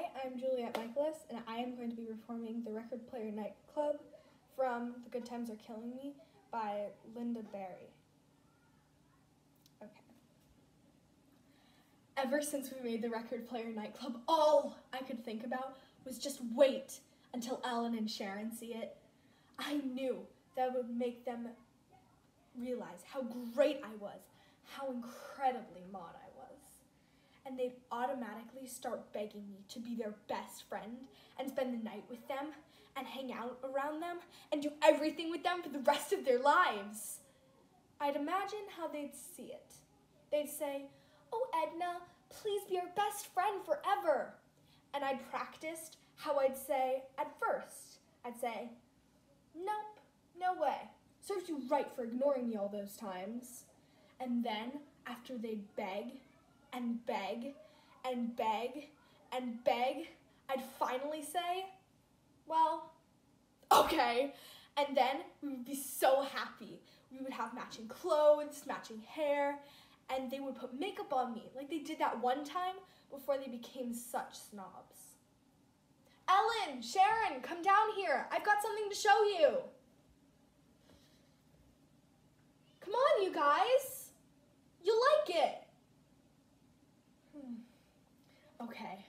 Hi, I'm Juliet Michaelis, and I am going to be performing the Record Player Nightclub from The Good Times Are Killing Me by Linda Barry. Okay. Ever since we made the Record Player Nightclub, all I could think about was just wait until Ellen and Sharon see it. I knew that would make them realize how great I was, how incredibly mod I was. And they'd automatically start begging me to be their best friend and spend the night with them and hang out around them and do everything with them for the rest of their lives. I'd imagine how they'd see it. They'd say, "Oh, Edna, please be our best friend forever." And I'd practiced how I'd say at first. I'd say, "Nope, no way. Serves you right for ignoring me all those times." And then, after they'd beg and beg and beg and beg, I'd finally say, "Well, okay." And then we would be so happy. We would have matching clothes, matching hair, and they would put makeup on me like they did that one time before they became such snobs. "Ellen, Sharon, come down here. I've got something to show you." "Come on, you guys. You'll like it." Okay.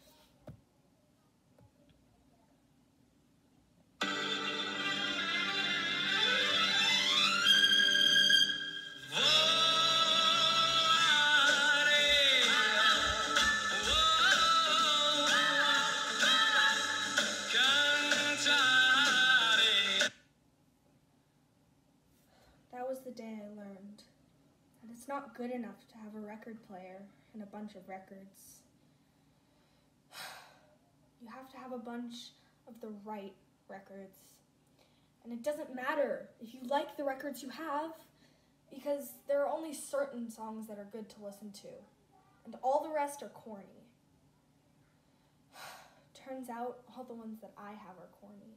That was the day I learned that it's not good enough to have a record player and a bunch of records. You have to have a bunch of the right records. And it doesn't matter if you like the records you have, because there are only certain songs that are good to listen to, and all the rest are corny. Turns out all the ones that I have are corny.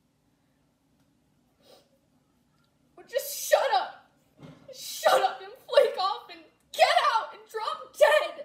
Well, just shut up! Shut up and flake off and get out and drop dead!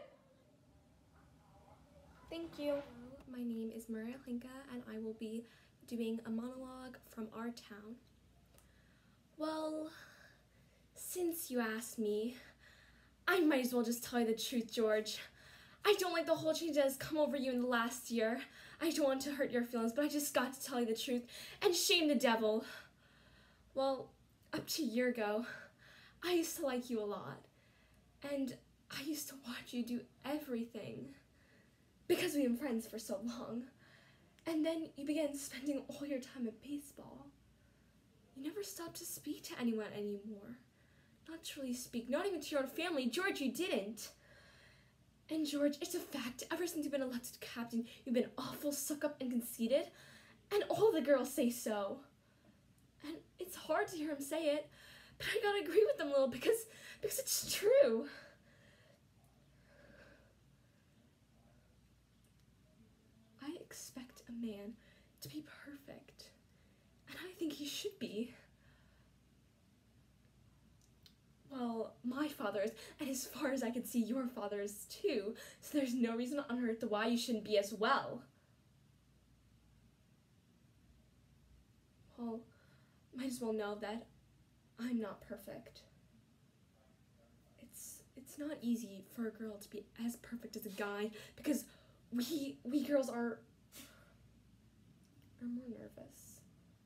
Thank you. My name is Maria Hlinka, and I will be doing a monologue from our town. Well, since you asked me, I might as well just tell you the truth, George. I don't like the whole change that has come over you in the last year. I don't want to hurt your feelings, but I just got to tell you the truth and shame the devil. Well, up to a year ago, I used to like you a lot, and I used to watch you do everything because we've been friends for so long. And then you began spending all your time at baseball. You never stopped to speak to anyone anymore. Not to really speak, not even to your own family. George, you didn't. And George, it's a fact, ever since you've been elected captain, you've been awful stuck-up and conceited, and all the girls say so. And it's hard to hear him say it, but I gotta agree with them a little because it's true. I expect a man to be perfect, and I think he should be. Well, my father is, and as far as I can see, your father is too, so there's no reason on earth why you shouldn't be as well. Well, might as well know that I'm not perfect. It's not easy for a girl to be as perfect as a guy, because we girls are more nervous.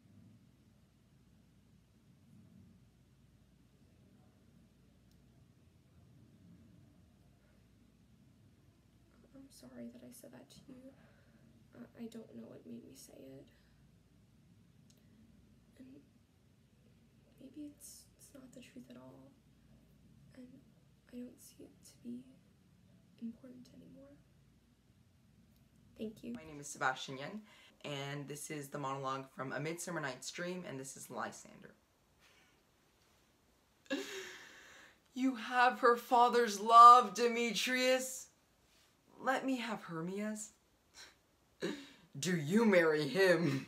I'm sorry that I said that to you. I don't know what made me say it. And maybe it's not the truth at all. And I don't see it to be important anymore. Thank you. My name is Sebastian Yen, and this is the monologue from A Midsummer Night's Dream, and this is Lysander. You have her father's love, Demetrius. Let me have Hermias. Do you marry him?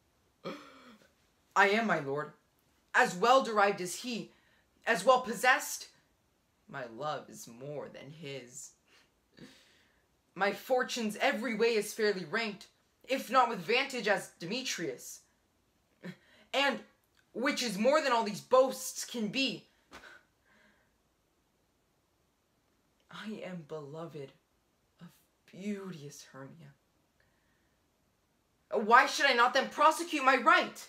I am, my lord, as well derived as he, as well possessed. My love is more than his. My fortunes every way is fairly ranked, if not with vantage as Demetrius. And, which is more than all these boasts can be, I am beloved of beauteous Hermia. Why should I not then prosecute my right?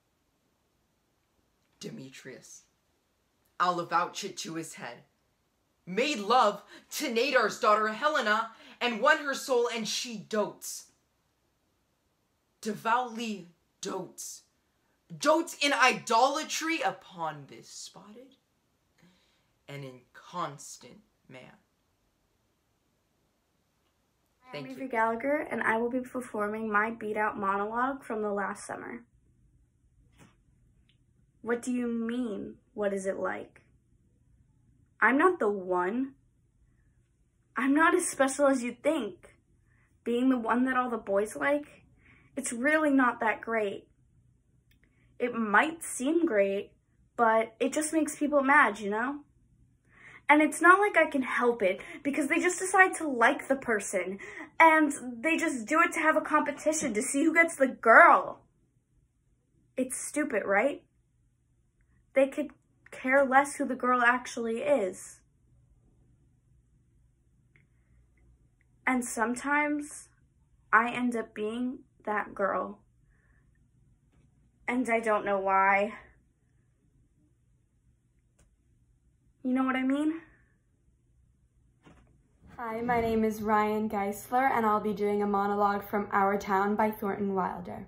Demetrius, I'll avouch it to his head, made love to Nadar's daughter Helena, and won her soul, and she dotes. Devoutly dotes. Dotes in idolatry upon this spotted and inconstant man. I'm Avery Gallagher, and I will be performing my beat-out monologue from the last summer. What do you mean, what is it like? I'm not the one. I'm not as special as you think. Being the one that all the boys like, it's really not that great. It might seem great, but it just makes people mad, you know? And it's not like I can help it, because they just decide to like the person, and they just do it to have a competition to see who gets the girl. It's stupid, right? They could care less who the girl actually is. And sometimes I end up being that girl. And I don't know why. You know what I mean? Hi, my name is Ryan Geisler, and I'll be doing a monologue from Our Town by Thornton Wilder.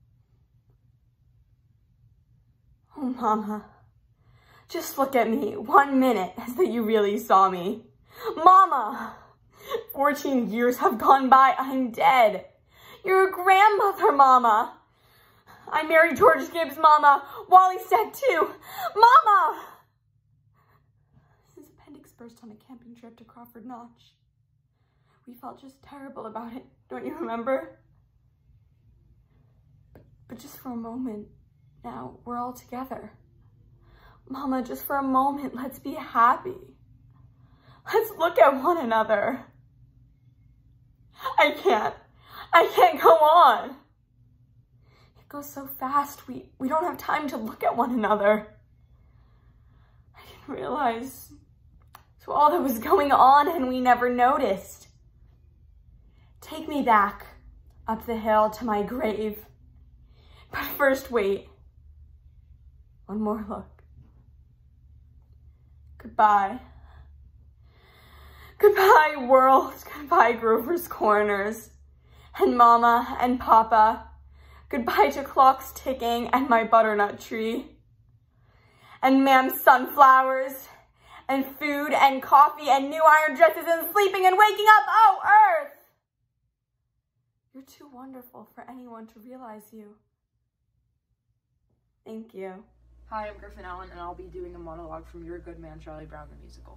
Oh, Mama, just look at me 1 minute as though you really saw me. Mama, 14 years have gone by, I'm dead. You're a grandmother, Mama. I married George Gibbs, Mama. Wally's dead too. Mama! His appendix burst on a camping trip to Crawford Notch. We felt just terrible about it, don't you remember? But just for a moment, now we're all together. Mama, just for a moment, let's be happy. Let's look at one another. I can't go on. It goes so fast, we don't have time to look at one another. I didn't realize all that was going on and we never noticed. Take me back up the hill to my grave. But first, wait. One more look. Goodbye. Goodbye, world. Goodbye, Grover's Corners. And Mama and Papa. Goodbye to clocks ticking and my butternut tree. And Ma'am's sunflowers. And food and coffee and new iron dresses and sleeping and waking up. Oh, Earth! You're too wonderful for anyone to realize you. Thank you. Hi, I'm Griffin Allen, and I'll be doing a monologue from You're a Good Man, Charlie Brown, the musical.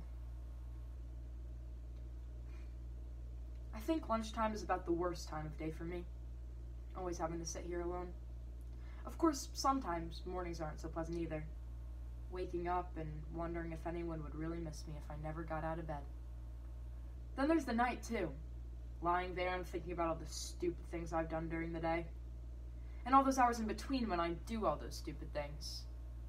I think lunchtime is about the worst time of day for me. Always having to sit here alone. Of course, sometimes mornings aren't so pleasant either. Waking up and wondering if anyone would really miss me if I never got out of bed. Then there's the night, too. Lying there and thinking about all the stupid things I've done during the day. And all those hours in between when I do all those stupid things.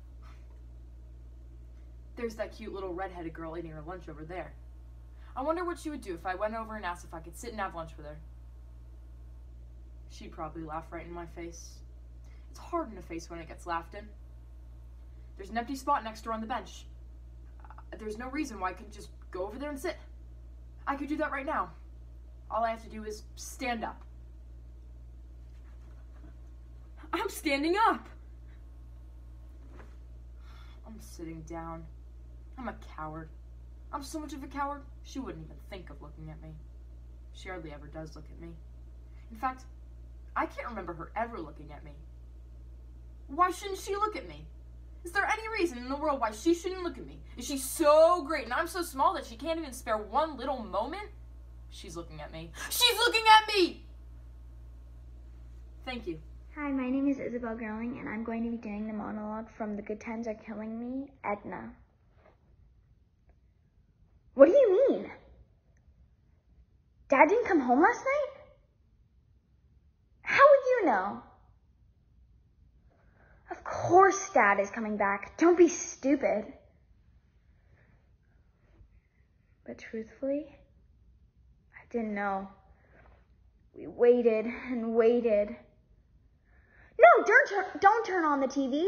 There's that cute little redheaded girl eating her lunch over there. I wonder what she would do if I went over and asked if I could sit and have lunch with her. She'd probably laugh right in my face. It's hard in a face when it gets laughed in. There's an empty spot next to her on the bench. There's no reason why I couldn't just go over there and sit. I could do that right now. All I have to do is stand up. I'm standing up. I'm sitting down. I'm a coward. I'm so much of a coward, she wouldn't even think of looking at me. She hardly ever does look at me. In fact, I can't remember her ever looking at me. Why shouldn't she look at me? Is there any reason in the world why she shouldn't look at me? Is she so great and I'm so small that she can't even spare one little moment? She's looking at me. She's looking at me! Thank you. Hi, my name is Isabel Gerling, and I'm going to be doing the monologue from The Good Times Are Killing Me, Edna. What do you mean? Dad didn't come home last night? How would you know? Of course Dad is coming back. Don't be stupid. But truthfully, I didn't know. We waited and waited. No, don't turn on the TV.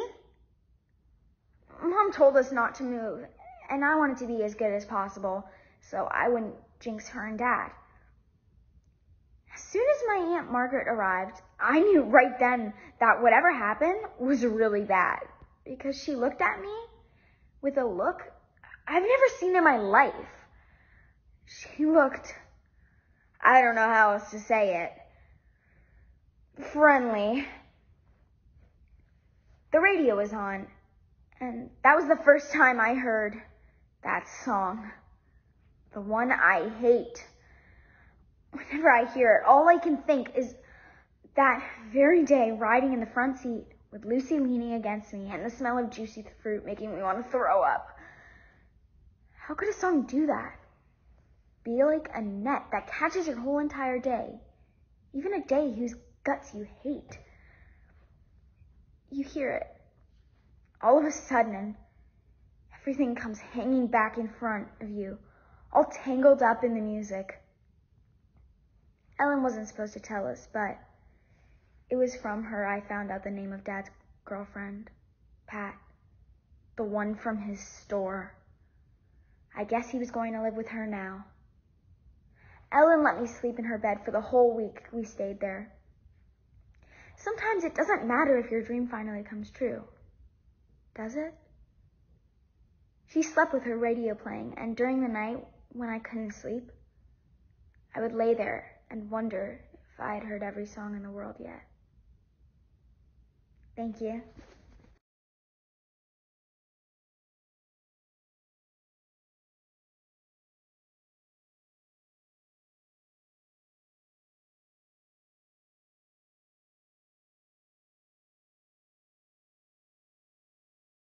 Mom told us not to move, and I wanted to be as good as possible, so I wouldn't jinx her and Dad. As soon as my Aunt Margaret arrived, I knew right then that whatever happened was really bad, because she looked at me with a look I've never seen in my life. She looked, I don't know how else to say it, friendly. The radio was on, and that was the first time I heard that song, the one I hate. Whenever I hear it, all I can think is that very day riding in the front seat with Lucy leaning against me and the smell of juicy fruit making me want to throw up. How could a song do that? Be like a net that catches your whole entire day, even a day whose guts you hate. You hear it. All of a sudden, and everything comes hanging back in front of you, all tangled up in the music. Ellen wasn't supposed to tell us, but it was from her I found out the name of Dad's girlfriend, Pat, the one from his store. I guess he was going to live with her now. Ellen let me sleep in her bed for the whole week we stayed there. Sometimes it doesn't matter if your dream finally comes true, does it? She slept with her radio playing, and during the night when I couldn't sleep, I would lay there and wonder if I had heard every song in the world yet. Thank you.